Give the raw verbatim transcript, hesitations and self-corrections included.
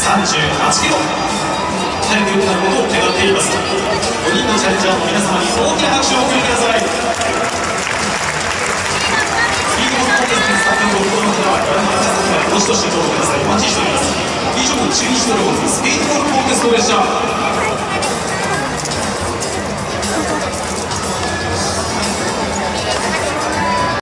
さんじゅうはちキロ、鍛えて良くなることを願っています。ごにんのチャレンジャーの皆様に大きな拍手をお送りください。スピードコンテストに参加をご希望の方はご覧の方々どしどしご応募ください。お待ちしております。以上、中日ドラゴンズスピードボールコンテストでした。